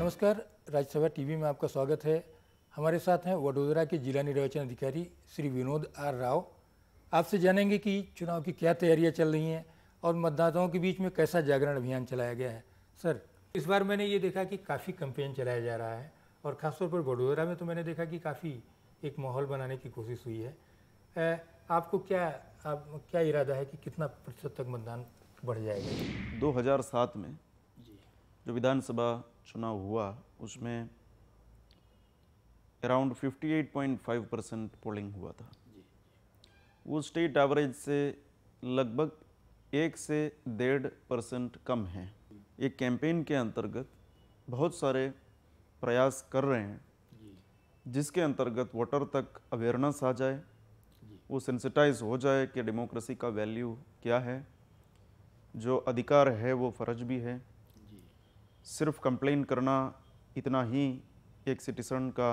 नमस्कार, राज्यसभा टीवी में आपका स्वागत है। हमारे साथ हैं वडोदरा के जिला निर्वाचन अधिकारी श्री विनोद आर राव। आपसे जानेंगे कि चुनाव की क्या तैयारियां चल रही हैं और मतदाताओं के बीच में कैसा जागरण अभियान चलाया गया है। सर, इस बार मैंने ये देखा कि काफ़ी कैंपेन चलाया जा रहा है और ख़ासतौर पर वडोदरा में तो मैंने देखा कि काफ़ी एक माहौल बनाने की कोशिश हुई है। आपको क्या इरादा है कि कितना प्रतिशत तक मतदान बढ़ जाएगा? 2007 में जो विधानसभा चुनाव हुआ उसमें अराउंड 58.5% पोलिंग हुआ था। वो स्टेट एवरेज से लगभग 1 से 1.5% कम है। एक कैंपेन के अंतर्गत बहुत सारे प्रयास कर रहे हैं जिसके अंतर्गत वोटर तक अवेयरनेस आ जाए, वो सेंसिटाइज हो जाए कि डेमोक्रेसी का वैल्यू क्या है, जो अधिकार है वो फ़र्ज भी है। सिर्फ कंप्लेन करना इतना ही एक सिटीजन का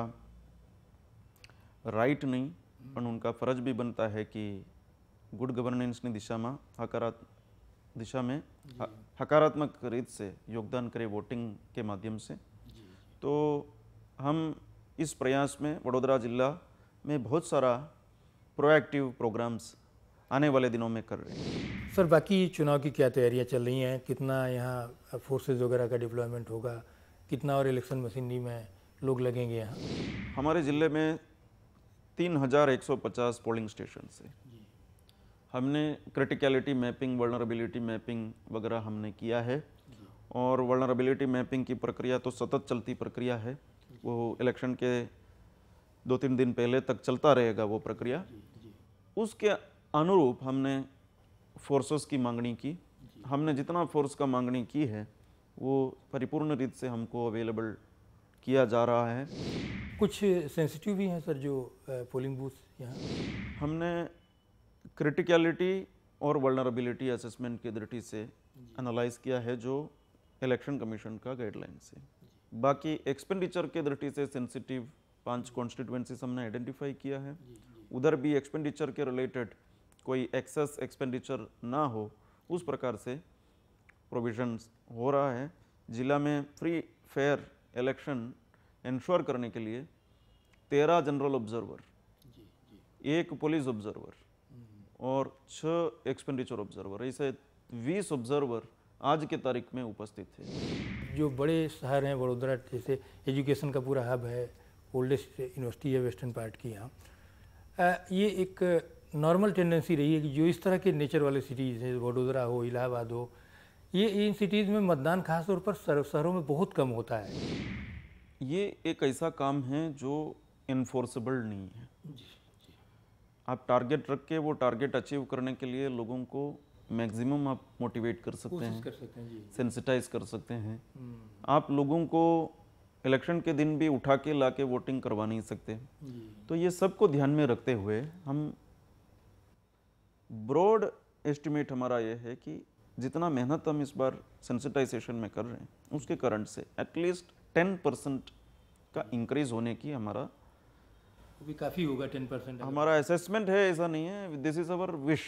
राइट नहीं, पर उनका फ़र्ज भी बनता है कि गुड गवर्नेंस की दिशा में हकारात्मक रीत से योगदान करें वोटिंग के माध्यम से। तो हम इस प्रयास में वडोदरा जिला में बहुत सारा प्रोएक्टिव प्रोग्राम्स आने वाले दिनों में कर रहे हैं। सर, बाकी चुनाव की क्या तैयारियां चल रही हैं? कितना यहाँ फोर्सेज वगैरह का डिप्लॉयमेंट होगा? कितना और इलेक्शन मशीनरी में लोग लगेंगे यहाँ? हमारे ज़िले में 3150 पोलिंग स्टेशन से हमने क्रिटिकलिटी मैपिंग, वल्नरेबिलिटी मैपिंग वगैरह हमने किया है। और वल्नरेबिलिटी मैपिंग की प्रक्रिया तो सतत चलती प्रक्रिया है, वो इलेक्शन के 2-3 दिन पहले तक चलता रहेगा वो प्रक्रिया। उसके अनुरूप हमने फोर्सेस की मांगनी की। हमने जितना फोर्स का मांगनी की है वो परिपूर्ण रीत से हमको अवेलेबल किया जा रहा है। कुछ सेंसिटिव भी हैं सर जो पोलिंग बूथ यहाँ? हमने क्रिटिकलिटी और वल्नरेबिलिटी असेसमेंट की दृष्टि से एनालाइज किया है जो इलेक्शन कमीशन का गाइडलाइन से। बाकी एक्सपेंडिचर के दृष्टि से सेंसिटिव 5 कॉन्स्टिट्यूएंसीज हमने आइडेंटिफाई किया है। उधर भी एक्सपेंडिचर के रिलेटेड कोई एक्सेस एक्सपेंडिचर ना हो उस प्रकार से प्रोविजंस हो रहा है। जिला में फ्री फेयर इलेक्शन इंश्योर करने के लिए 13 जनरल ऑब्जर्वर, 1 पुलिस ऑब्जर्वर और 6 एक्सपेंडिचर ऑब्जर्वर, ऐसे 20 ऑब्जर्वर आज के तारीख में उपस्थित थे। जो बड़े शहर हैं वडोदरा, जैसे एजुकेशन का पूरा हब है, ओल्डेस्ट यूनिवर्सिटी है वेस्टर्न पार्ट की यहाँ, ये एक नॉर्मल टेंडेंसी रही है कि जो इस तरह के नेचर वाले सिटीज़ हैं, वडोदरा हो, इलाहाबाद हो, ये इन सिटीज़ में मतदान खासतौर पर शहरों में बहुत कम होता है। ये एक ऐसा काम है जो इन्फोर्सेबल नहीं है। आप टारगेट रख के वो टारगेट अचीव करने के लिए लोगों को मैक्सिमम आप मोटिवेट कर सकते हैं, सेंसिटाइज कर सकते हैं। आप लोगों को इलेक्शन के दिन भी उठा के ला के वोटिंग करवा नहीं सकते। तो ये सबको ध्यान में रखते हुए हम ब्रॉड एस्टिमेट हमारा ये है कि जितना मेहनत हम इस बार सेंसिटाइजेशन में कर रहे हैं उसके करंट से एटलीस्ट 10% का इंक्रीज होने की हमारा भी काफ़ी होगा। 10% हमारा असेसमेंट है, ऐसा नहीं है। This is our wish.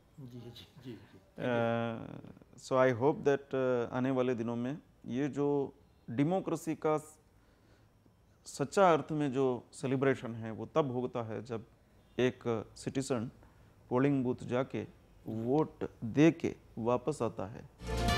So I hope that आने वाले दिनों में ये जो डेमोक्रेसी का सच्चा अर्थ में जो सेलिब्रेशन है वो तब होता है जब एक सिटीजन पोलिंग बूथ जाके वोट दे के वापस आता है।